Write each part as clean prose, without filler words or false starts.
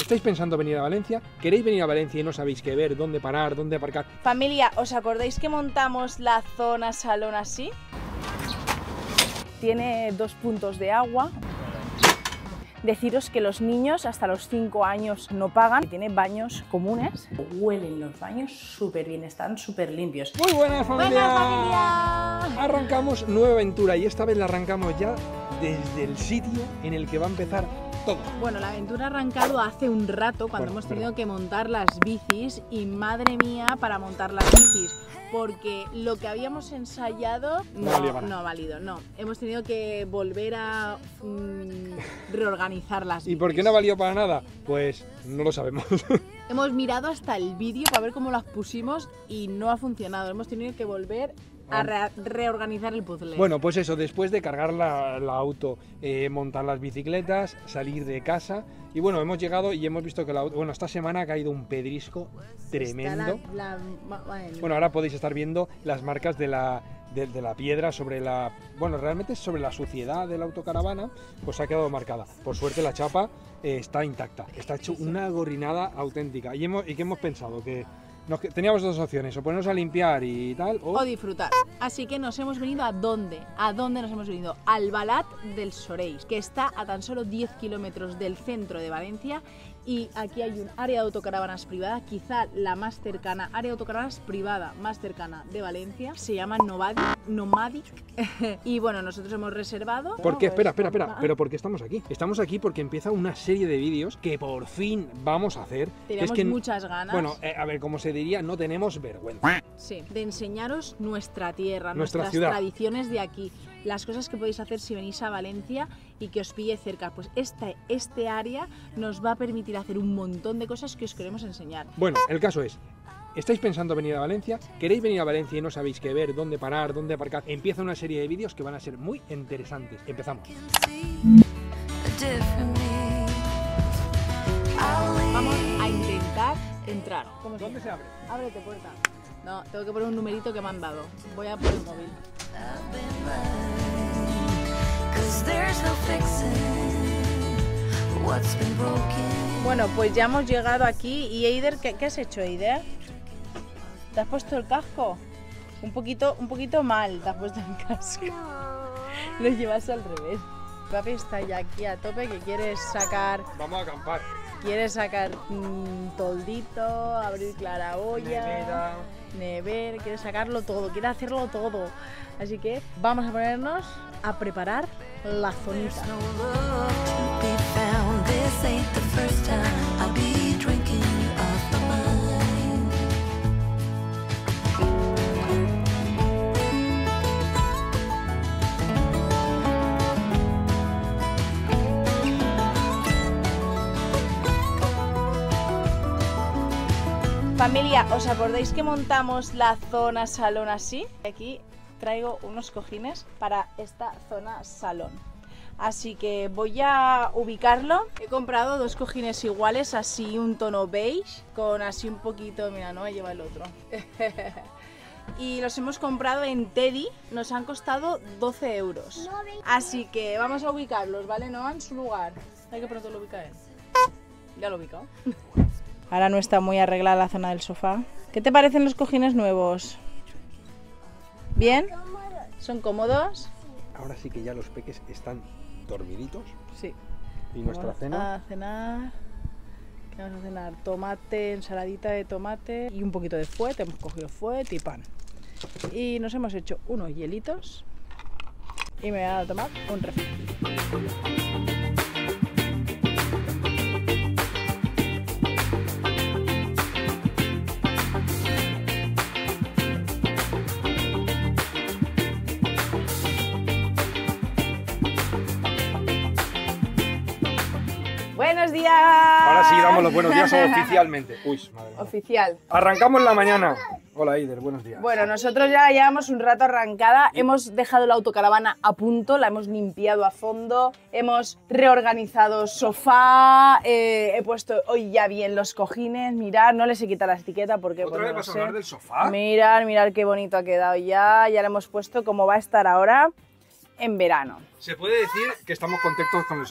¿Estáis pensando venir a Valencia? ¿Queréis venir a Valencia y no sabéis qué ver, dónde parar, dónde aparcar? Familia, ¿os acordáis que montamos la zona salón así? Tiene 2 puntos de agua. Deciros que los niños hasta los 5 años no pagan. Tiene baños comunes. Huelen los baños súper bien, están súper limpios. ¡Muy buenas, familia! ¡Buenas, familia! Arrancamos nueva aventura y esta vez la arrancamos ya desde el sitio en el que va a empezar todo. Bueno, la aventura ha arrancado hace un rato cuando hemos tenido que montar las bicis y madre mía para montar las bicis. Porque lo que habíamos ensayado no ha valido, no. Hemos tenido que volver a reorganizar las bicis. ¿Y por qué no ha valido para nada? Pues no lo sabemos. Hemos mirado hasta el vídeo para ver cómo las pusimos y no ha funcionado. Hemos tenido que volver a reorganizar el puzzle. Bueno, pues eso, después de cargar la auto, montar las bicicletas, salir de casa. Y bueno, hemos llegado y hemos visto que esta semana ha caído un pedrisco tremendo. Bueno, ahora podéis estar viendo las marcas de la piedra sobre la... Bueno, realmente sobre la suciedad de la autocaravana, pues ha quedado marcada. Por suerte la chapa está intacta. Está hecho una gorrinada auténtica. ¿Y qué hemos pensado? Que teníamos dos opciones, o ponernos a limpiar y tal, o disfrutar. Así que nos hemos venido ¿a dónde? ¿A dónde nos hemos venido? Al Balat del Soreis, que está a tan solo 10 kilómetros del centro de Valencia. Y aquí hay un área de autocaravanas privada, quizá la más cercana, área de autocaravanas privada más cercana de Valencia. Se llama Nomadic. Y bueno, nosotros hemos reservado. ¿Por qué? Espera. ¿Pero por qué estamos aquí? Estamos aquí porque empieza una serie de vídeos que por fin vamos a hacer. Teníamos muchas ganas. Bueno, a ver, como se diría, no tenemos vergüenza. Sí, de enseñaros nuestra tierra, nuestras tradiciones de aquí, las cosas que podéis hacer si venís a Valencia y que os pille cerca. Pues este área nos va a permitir hacer un montón de cosas que os queremos enseñar. Bueno, el caso es, ¿estáis pensando venir a Valencia? ¿Queréis venir a Valencia y no sabéis qué ver, dónde parar, dónde aparcar? Empieza una serie de vídeos que van a ser muy interesantes. Empezamos. Vamos a intentar entrar. ¿Dónde se abre? Ábrete puerta. No, tengo que poner un numerito que me han dado. Voy a poner el móvil. Bueno, pues ya hemos llegado aquí. Y Eider, ¿qué has hecho, Eider? ¿Te has puesto el casco? Un poquito mal te has puesto el casco. Lo llevas al revés. Papi está ya aquí a tope, que quieres sacar... Vamos a acampar. Quieres sacar toldito, abrir claraboya, nevera, quieres sacarlo todo, quieres hacerlo todo. Así que vamos a ponernos a preparar la zonita. Familia, ¿os acordáis que montamos la zona salón así? Aquí traigo unos cojines para esta zona salón. Así que voy a ubicarlo. He comprado 2 cojines iguales, así un tono beige, con así un poquito, mira, no me lleva el otro. Y los hemos comprado en Teddy, nos han costado 12 euros. Así que vamos a ubicarlos, ¿vale? No en su lugar. Hay que pronto lo ubica él. Ya lo he ubicado. Ahora no está muy arreglada la zona del sofá. ¿Qué te parecen los cojines nuevos? ¿Bien? ¿Son cómodos? Ahora sí que ya los peques están dormiditos. Sí. ¿Y nuestra cena? A cenar. ¿Qué vamos a cenar? Tomate, ensaladita de tomate y un poquito de fuet. Hemos cogido fuet y pan. Y nos hemos hecho unos hielitos. Y me voy a tomar un refresco. ¡Buenos días! Ahora sí damos los buenos días oficialmente. Uy, madre mía. Oficial. Arrancamos la mañana. Hola, Eider, buenos días. Bueno, nosotros ya llevamos un rato arrancada. Hemos dejado la autocaravana a punto, la hemos limpiado a fondo, hemos reorganizado sofá, he puesto hoy ya bien los cojines. Mirad, no les he quitado la etiqueta porque... ¿Otra vez vas a hablar del sofá? Mirad qué bonito ha quedado ya. Ya le hemos puesto como va a estar ahora en verano. Se puede decir que estamos contentos con el sofá.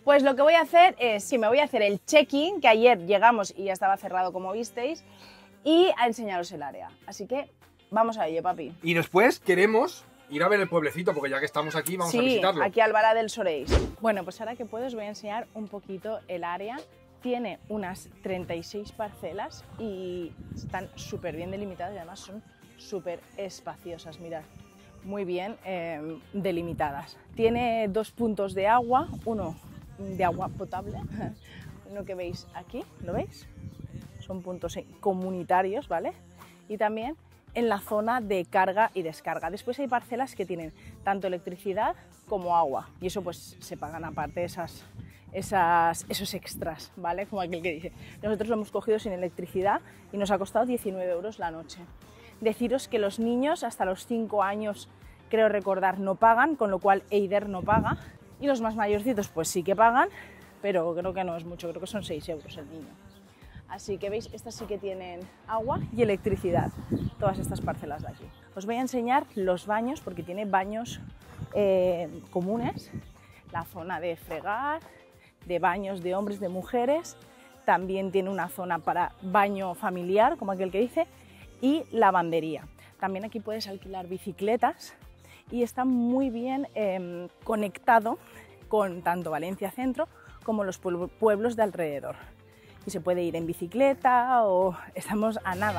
Pues lo que voy a hacer es, sí, me voy a hacer el check-in, que ayer llegamos y ya estaba cerrado como visteis, y a enseñaros el área. Así que vamos a ello, papi. Y después queremos ir a ver el pueblecito, porque ya que estamos aquí vamos a visitarlo. Sí, aquí Albalá del Soréis. Bueno, pues ahora que puedo os voy a enseñar un poquito el área. Tiene unas 36 parcelas y están súper bien delimitadas y además son súper espaciosas, mirad. Muy bien delimitadas. Tiene 2 puntos de agua, uno de agua potable, uno que veis aquí, ¿lo veis? Son puntos comunitarios, ¿vale? Y también en la zona de carga y descarga. Después hay parcelas que tienen tanto electricidad como agua y eso pues se pagan aparte esos extras, ¿vale? Como aquel que dice. Nosotros lo hemos cogido sin electricidad y nos ha costado 19 € la noche. Deciros que los niños hasta los 5 años, creo recordar, no pagan, con lo cual Eider no paga. Y los más mayorcitos pues sí que pagan, pero creo que no es mucho, creo que son 6 € el niño. Así que veis, estas sí que tienen agua y electricidad, todas estas parcelas de aquí. Os voy a enseñar los baños, porque tiene baños comunes, la zona de fregar, de baños de hombres, de mujeres, también tiene una zona para baño familiar, como aquel que dice, y lavandería. También aquí puedes alquilar bicicletas y está muy bien conectado con tanto Valencia Centro como los pueblos de alrededor. Y se puede ir en bicicleta o estamos a nada.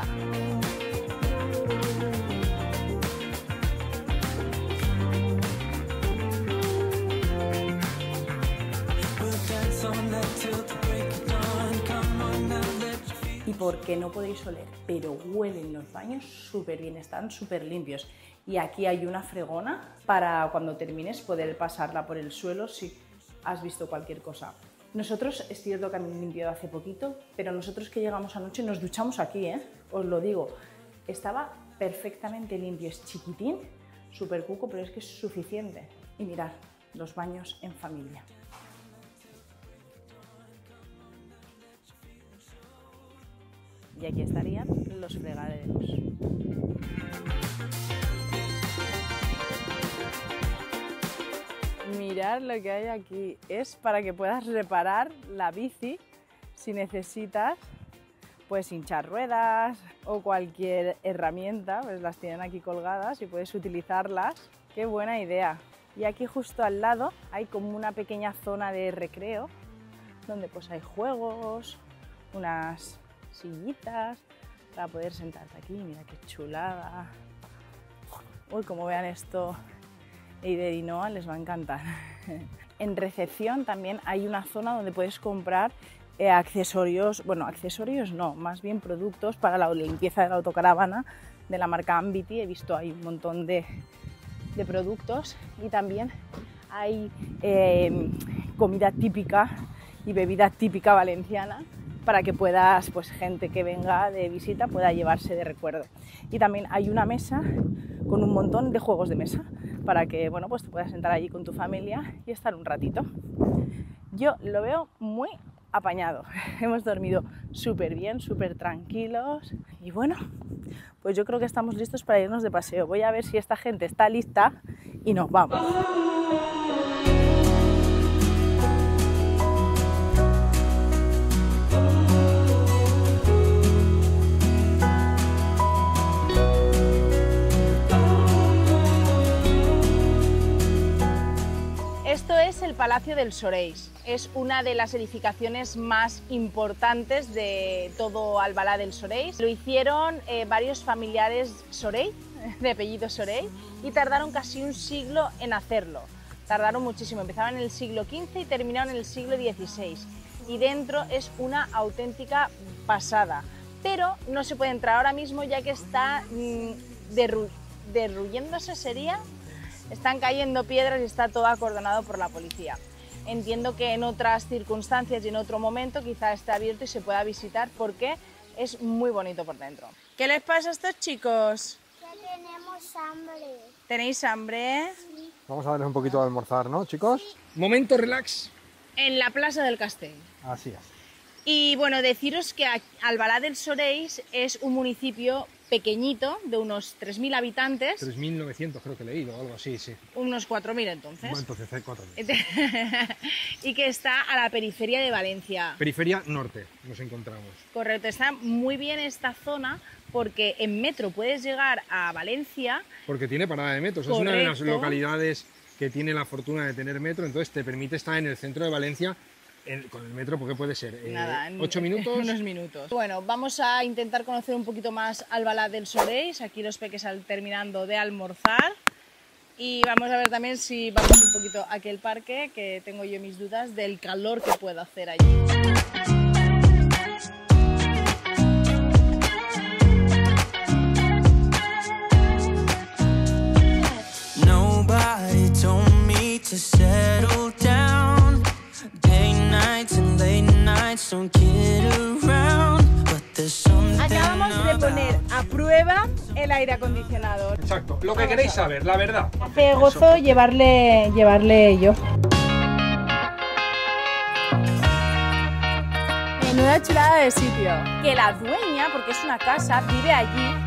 Y porque no podéis oler, pero huelen los baños súper bien, están súper limpios. Y aquí hay una fregona para cuando termines poder pasarla por el suelo si has visto cualquier cosa. Nosotros, es cierto que han limpiado hace poquito, pero nosotros que llegamos anoche nos duchamos aquí, os lo digo. Estaba perfectamente limpio, es chiquitín, súper cuco, pero es que es suficiente. Y mirad, los baños en familia. Y aquí estarían los fregaderos. Mirad lo que hay aquí. Es para que puedas reparar la bici si necesitas pues hinchar ruedas o cualquier herramienta, pues las tienen aquí colgadas y puedes utilizarlas. ¡Qué buena idea! Y aquí justo al lado hay como una pequeña zona de recreo donde pues hay juegos, unas sillitas para poder sentarte aquí. Mira qué chulada. Uy, como vean esto, Eider y Noah les va a encantar. En recepción también hay una zona donde puedes comprar accesorios, bueno, accesorios no, más bien productos para la limpieza de la autocaravana de la marca Ambiti. He visto ahí un montón de productos y también hay comida típica y bebida típica valenciana para que puedas, pues gente que venga de visita pueda llevarse de recuerdo. Y también hay una mesa con un montón de juegos de mesa para que, bueno, pues te puedas sentar allí con tu familia y estar un ratito. Yo lo veo muy apañado. Hemos dormido súper bien, súper tranquilos y bueno, pues yo creo que estamos listos para irnos de paseo. Voy a ver si esta gente está lista y nos vamos. Esto es el Palacio del Soréis. Es una de las edificaciones más importantes de todo Albalá del Soréis. Lo hicieron varios familiares Soréis, de apellido Soréis, y tardaron casi un siglo en hacerlo. Tardaron muchísimo, empezaron en el siglo XV y terminaron en el siglo XVI. Y dentro es una auténtica pasada. Pero no se puede entrar ahora mismo ya que está derruyéndose, sería. Están cayendo piedras y está todo acordonado por la policía. Entiendo que en otras circunstancias y en otro momento quizá esté abierto y se pueda visitar porque es muy bonito por dentro. ¿Qué les pasa a estos chicos? Que tenemos hambre. ¿Tenéis hambre? Sí. Vamos a darles un poquito de almorzar, ¿no, chicos? Momento relax. En la Plaza del Castell. Así es. Y bueno, deciros que Albalá del Soréis es un municipio pequeñito, de unos 3.000 habitantes. 3.900 creo que he leído, algo así, sí. Unos 4.000 entonces. Bueno, entonces hay 4.000. Y que está a la periferia de Valencia. Periferia norte nos encontramos. Correcto, está muy bien esta zona porque en metro puedes llegar a Valencia. Porque tiene parada de metro, es una de las localidades que tiene la fortuna de tener metro, entonces te permite estar en el centro de Valencia con el metro, porque puede ser Nada, 8 minutos. Unos minutos. Bueno, vamos a intentar conocer un poquito más Albalat del Sorells. Aquí los peques terminando de almorzar. Y vamos a ver también si vamos un poquito a aquel parque, que tengo yo mis dudas del calor que puedo hacer allí. Nobody told me to settle down. Day nights and late nights don't kid around. But there's something. Acabamos de poner a prueba el aire acondicionado. Exacto, lo que queréis saber, la verdad. Hace gozo llevarle yo. Menuda chulada de sitio. Que la dueña, porque es una casa, vive allí